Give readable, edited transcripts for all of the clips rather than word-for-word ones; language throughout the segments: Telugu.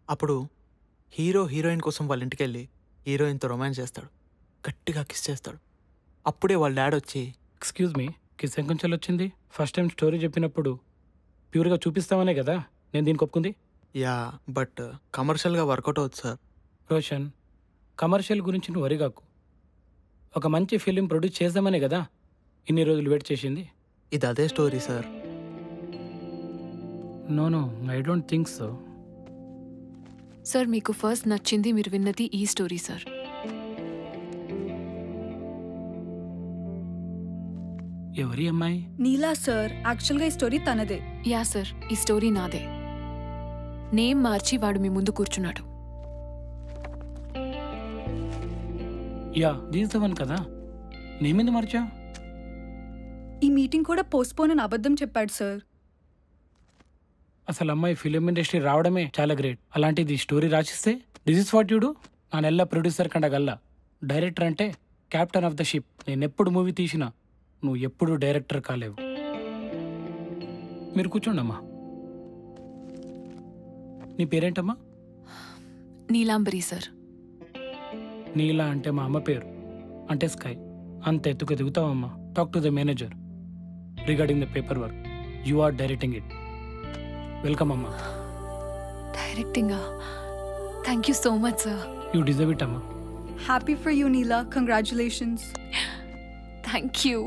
అప్పుడు హీరో హీరోయిన్ కోసం వాళ్ళ ఇంటికి వెళ్ళి హీరోయిన్తో రొమాన్స్ చేస్తాడు, గట్టిగా కిస్ చేస్తాడు. అప్పుడే వాళ్ళ డాడ్ వచ్చి, ఎక్స్క్యూజ్ మీ, కిస్ ఎంకొంచెల్ వచ్చింది? ఫస్ట్ టైం స్టోరీ చెప్పినప్పుడు ప్యూర్గా చూపిస్తామనే కదా నేను దీనికి ఒప్పుకుంది. యా బట్ కమర్షియల్గా వర్కౌట్ అవుతుంది సార్. రోషన్, కమర్షియల్ గురించి నువ్వు వరిగాకు. ఒక మంచి ఫిలిం ప్రొడ్యూస్ చేద్దామనే కదా ఇన్ని రోజులు వెయిట్ చేసింది. ఇది అదే story sir. No no, I don't think so. Sir మీకు ఫస్ట్ నచ్చింది మీరు విన్నది ఈ స్టోరీ సార్. ఎవరి అమ్మాయి? నీలా సార్. యాక్చువల్గా ఈ స్టోరీ తనదే. యా సార్, ఈ స్టోరీ నాదే. నేమ్ మార్చి వాడు మీ ముందు కూర్చున్నాడు. యా, దిస్ ద వన్ కదా. నేమింది మార్చా? ఈ మీటింగ్ కూడా పోస్ట్పోన్ అని అబద్ధం చెప్పాడు సార్. అసలు అమ్మాయి ఫిలిం ఇండస్ట్రీ రావడమే చాలా గ్రేట్. అలాంటిది స్టోరీ రాసిస్తే this is what you do. నా నెల్ల ప్రొడ్యూసర్ కండగల్లా. డైరెక్టర్ అంటే క్యాప్టెన్ ఆఫ్ ద షిప్. నేను ఎప్పుడు మూవీ తీసినా నువ్వు ఎప్పుడు డైరెక్టర్ కాలేవు. మీరు కూర్చోండమ్మా. నీ పేరేంటమ్మా? నీలాంబరి సార్. నీలా అంటే మా అమ్మ పేరు, అంటే స్కై. అంత ఎత్తుకు దిగుతావమ్మా. Talk to the manager regarding the paper work. You are directing it. Welcome అమ్మా. డైరెక్టింగా? Thank you so much sir. You deserve it అమ్మా. Happy for you Neela. Congratulations. Thank you.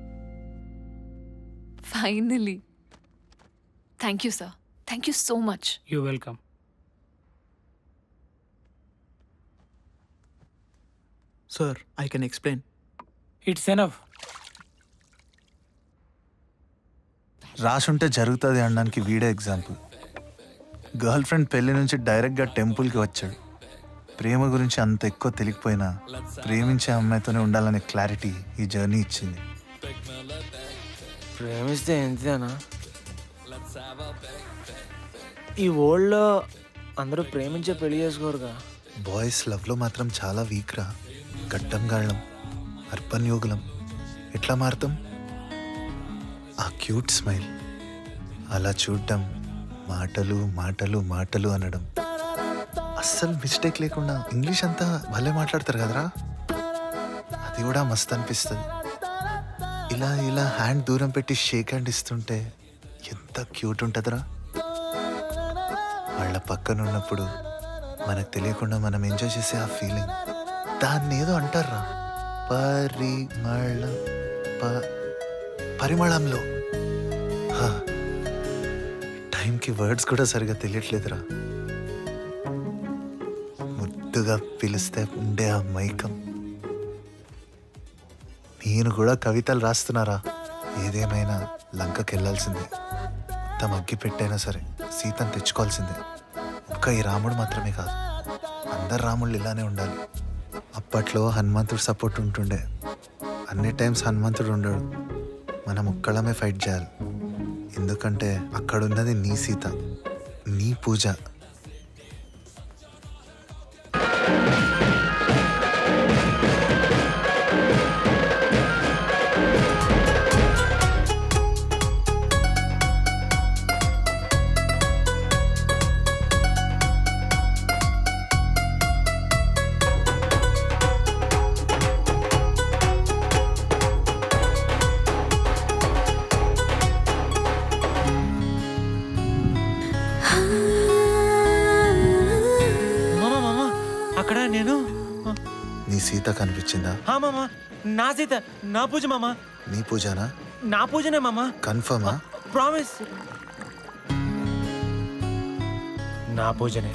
Finally. Thank you sir. Thank you so much. You welcome. Sir I can explain. It's enough. రాసుంటే జరుగుతుంది అనడానికి వీడే ఎగ్జాంపుల్. గర్ల్ ఫ్రెండ్ పెళ్లి నుంచి డైరెక్ట్గా టెంపుల్కి వచ్చాడు. ప్రేమ గురించి అంత ఎక్కువ తెలియకపోయినా ప్రేమించే అమ్మాయితోనే ఉండాలనే క్లారిటీ ఈ జర్నీ ఇచ్చింది. ప్రేమిస్తే ఎంతేనా? ఈ వరల్డ్లో అందరూ ప్రేమించే పెళ్లి చేసుకోరుగా. బాయ్స్ లవ్లో మాత్రం చాలా వీక్ రా. గడ్డం గాళ్ళం, అర్బన్ యోగులం. ఎట్లా మారుతాం? ఆ క్యూట్ స్మైల్, అలా చూడటం, మాటలు మాటలు మాటలు అనడం, అస్సలు మిస్టేక్ లేకుండా ఇంగ్లీష్ అంతా భలే మాట్లాడతారు కదరా. అది కూడా మస్తు అనిపిస్తుంది. ఇలా ఇలా హ్యాండ్ దూరం పెట్టి షేక్ హ్యాండ్ ఇస్తుంటే ఎంత క్యూట్ ఉంటుందిరా. వాళ్ళ పక్కన ఉన్నప్పుడు మనకు తెలియకుండా మనం ఎంజాయ్ చేసే ఆ ఫీలింగ్, దాన్ని ఏదో అంటారా, పరిమళంలో. టైంకి వర్డ్స్ కూడా సరిగా తెలియట్లేదురా. ముద్దుగా పిలిస్తే ఉండే ఆ మైకం. నేను కూడా కవితలు రాస్తున్నారా. ఏదేమైనా లంకకి వెళ్ళాల్సిందే. మొత్తం అగ్గి పెట్టైనా సరే సీతను తెచ్చుకోవాల్సిందే. ఒక్క ఈ రాముడు మాత్రమే కాదు, అందరు రాముళ్ళు ఇలానే ఉండాలి. అప్పట్లో హనుమంతుడు సపోర్ట్ ఉంటుండే. అన్ని టైమ్స్ హనుమంతుడు ఉండడు. మనం ఒక్కళ్ళమే ఫైట్ చేయాలి. ఎందుకంటే అక్కడున్నది నీ సీత, నీ పూజ. నీ సీత కనిపించిందా? మామా, నా సీత, నా పూజ మామా. నీ పూజనా? నా పూజనే మామా. కన్ఫర్మా? ప్రామిస్. నా పూజనే.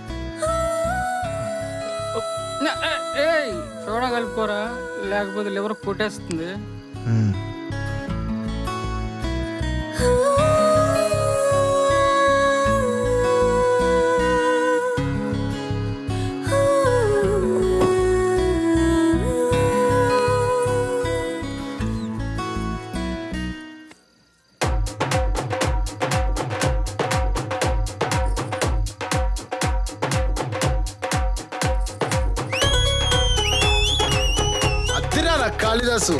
చూడగలిపోరా, లేకపోతే లివర్ కొట్టేస్తుంది. కాళిదాసు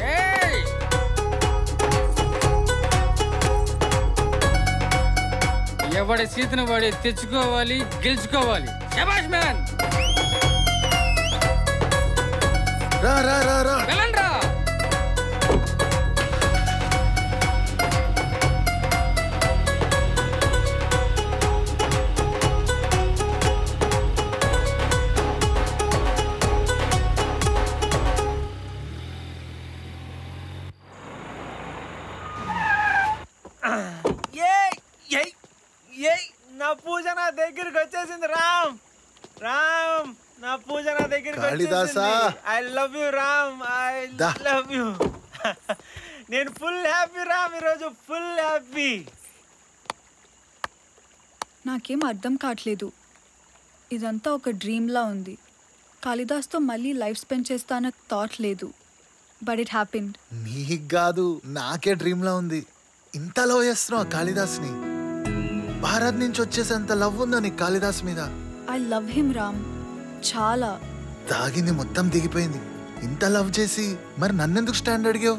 ఎవడి సీతను వాడి తెచ్చుకోవాలి, గెలుచుకోవాలి. శభాష్ మ్యాన్. రా రా రా రా వెళ్ళండ్రా. నా పూజ నా దగ్గరికి వచ్చేసింది. రామ్ రామ్, నా పూజ నా దగ్గరికి కాళిదాసా. I love you Ram, I love you. నేను ఫుల్ హ్యాపీ రామ్, ఈరోజు ఫుల్ హ్యాపీ. నాకేం అర్థం కావట్లేదు. ఇదంతా ఒక డ్రీమ్లా ఉంది. కాళిదాస్తో మళ్ళీ లైఫ్ స్పెండ్ చేస్తాన థాట్ లేదు. But it happened. నీకు కాదు, నాకే డ్రీమ్లా ఉంది. ఇంత లవ్ చేస్తున్నావు కాళిదాస్ని. భారత్ నుంచి వచ్చేసేంత లవ్ ఉందా నీకు కాళిదాస్ మీద? ఐ లవ్ హిమ్ రామ్, చాలా. తాగింది మొత్తం దిగిపోయింది. ఇంత లవ్ చేసి మరి నన్నెందుకు స్టాండ్ అడిగావు?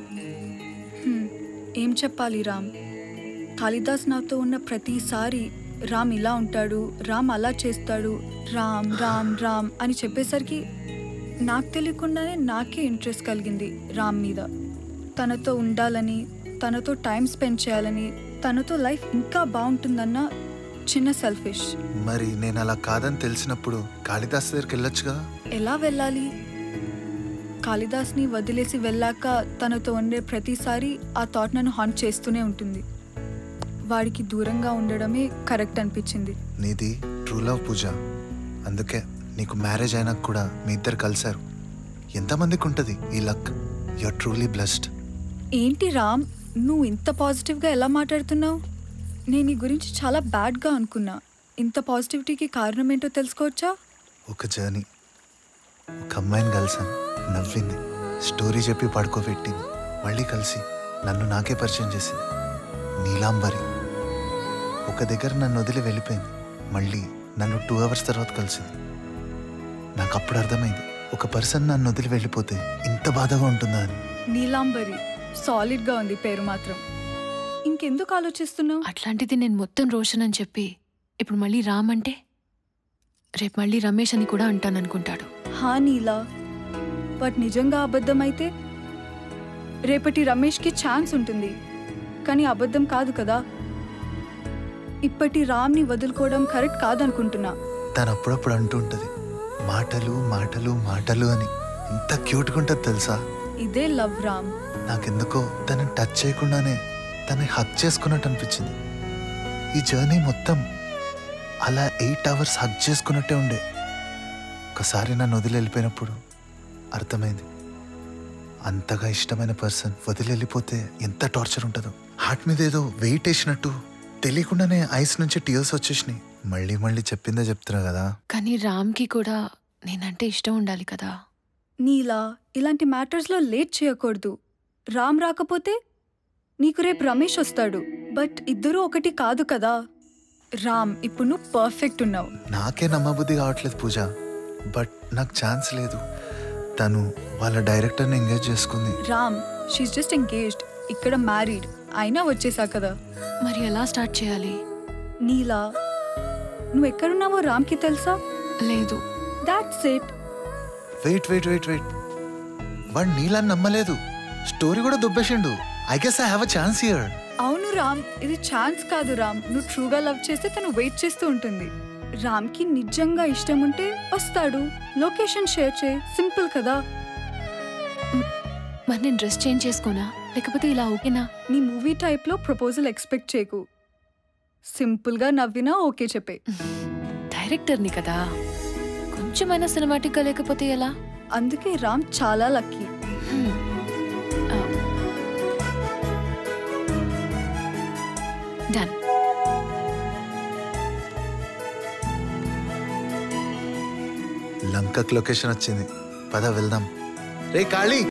ఏం చెప్పాలి రామ్, కాళిదాస్ నాతో ఉన్న ప్రతిసారి రామ్ ఇలా ఉంటాడు, రామ్ అలా చేస్తాడు, రామ్ రామ్ రామ్ అని చెప్పేసరికి నాకు తెలియకుండానే నాకే ఇంట్రెస్ట్ కలిగింది రామ్ మీద. తనతో ఉండాలని, తనతో టైం స్పెండ్ చేయాలని, తనతో లైఫ్ ఇంకా బాగుంటుందన్న చిన్న సెల్ఫిష్. మరి నేను అలా కాదని తెలిసినప్పుడు కాళిదాస్ దగ్గరికి వెళ్ళొచ్చుగా. ఎలా వెళ్ళాలి? కాళిదాస్ని వదిలేసి వెళ్ళాక తనతో ఉండే ప్రతిసారి ఆ థాట్ నన్ను హాంట్ చేస్తూనే ఉంటుంది. వాడికి దూరంగా ఉండడమే కరెక్ట్ అనిపించింది. నీది ట్రూ లవ్ పూజ. అందుకే నీకు మ్యారేజ్ అయినాక కూడా మీ ఇద్దరు కలిశారు. ఎంతమందికి ఉంటుంది ఈ luck? You are truly blessed. ఏంటి రామ్, నువ్వు ఇంత పాజిటివ్గా ఎలా మాట్లాడుతున్నావు? నేను నీ గురించి చాలా బ్యాడ్గా అనుకున్నా. ఇంత పాజిటివిటీకి కారణం ఏంటో తెలుసుకోవచ్చా? ఒక జర్నీ. ఒక అమ్మాయిని కలిసాను, నవ్వింది, స్టోరీ చెప్పి పడుకోబెట్టింది, మళ్ళీ కలిసి నన్ను నాకే పరిచయం చేసింది. నీలాంబరి ఒక దగ్గర నన్ను వదిలి వెళ్ళిపోయింది, మళ్ళీ నన్ను 2 hours తర్వాత కలిసింది. నాకు అప్పుడు అర్థమైంది, ఒక పర్సన్ నన్ను వదిలి వెళ్ళిపోతే ఇంత బాధగా ఉంటుందా అని. నీలాంబరి సాలిడ్గా ఉంది పేరు మాత్రం. ఇంకెందుకు ఆలోచిస్తున్నావు? అట్లాంటిది నేను మొత్తం రోషన్ అని చెప్పి ఇప్పుడు మళ్ళీ రామ్ అంటే రేపు మళ్ళీ రమేష్ అని కూడా అంటాననుకుంటాడు. హా నీలా, బట్ నిజంగా అబద్ధమైతే రేపటి రమేష్కి ఛాన్స్ ఉంటుంది, కానీ అబద్ధం కాదు కదా. ఇప్పటి రామ్ని వదులుకోవడం కరెక్ట్ కాదనుకుంటున్నా. తను అప్పుడప్పుడు అంటూ ఉంటుంది, మాటలు మాటలు మాటలు అని. ఎంత క్యూట్గా ఉంటుంది తెలుసా? ఇదే లవ్ రామ్. నాకెందుకో తనని టచ్ చేయకుండానే తనని హక్ చేసుకున్నట్టు అనిపించింది. ఈ జర్నీ మొత్తం అలా 8 hours హక్ చేసుకున్నట్టే ఉండే. ఒకసారి నన్ను వదిలి వెళ్ళిపోయినప్పుడు అర్థమైంది, అంతగా ఇష్టమైన పర్సన్ వదిలి వెళ్ళిపోతే ఎంత టార్చర్ ఉంటుందో. హార్ట్ మీద ఏదో వెయిట్ వేసినట్టు తెలియకుండానే ఐస్ నుంచి టీయర్స్ వచ్చేసినాయి. మళ్ళీ మళ్ళీ చెప్పిందే చెప్తున్నా కదా. కానీ రామ్కి కూడా నేనంటే ఇష్టం ఉండాలి కదా. నీలా ఇలాంటి మ్యాటర్స్లో లేట్ చేయకూడదు. రామ్ రాకపోతే నీకు రేపు రమేష్ వస్తాడు, బట్ ఇద్దరూ ఒకటి కాదు కదా. రామ్, ఇప్పుడు నువ్వు పర్ఫెక్ట్ ఉన్నావు. నాకే నమ్మబుద్ధి కావట్లేదు పూజ, బట్ నాకు ఛాన్స్ లేదు. తను వాళ్ళ డైరెక్టర్ని ఎంగేజ్ చేసుకుంది. రామ్, షీఈ్ జస్ట్ ఎంగేజ్డ్, ఇక్కడ మ్యారీడ్, అయినా వచ్చేసా కదా. మరి ఎలా స్టార్ట్ చేయాలి? నీలా, నువ్వు ఎక్కడున్నావో రామ్కి తెలుసా? లేదు. That's it. Wait wait wait wait, వాడు నీలా నమ్మలేదు, స్టోరీ కూడా దుబ్బేసిండు. I guess I have a chance here. అవును రామ్, ఇది ఛాన్స్ కాదు రామ్. నువ్వు ట్రూగా లవ్ చేస్తే తను వెయిట్ చేస్తూ ఉంటుంది. రామ్కి నిజంగా ఇష్టం ఉంటే వస్తాడు, లొకేషన్ షేర్ చేయి, సింపుల్ కదా. మరి నేను డ్రెస్ చేంజ్ చేసుకోనా, లేకపోతే ఇలా ఓకేనా? నీ మూవీ టైప్లో ప్రపోజల్ ఎక్స్పెక్ట్ చేయకు. సింపుల్గా నవ్వినా ఓకే చెప్పే. డైరెక్టర్ని కదా, కొంచెమైనా సినిమాటిక్గా లేకపోతే ఎలా? అందుకే రామ్ చాలా లక్కీ. డన్. లంకకు లొకేషన్ వచ్చింది, పద వెళ్దాం. రే కాళీ.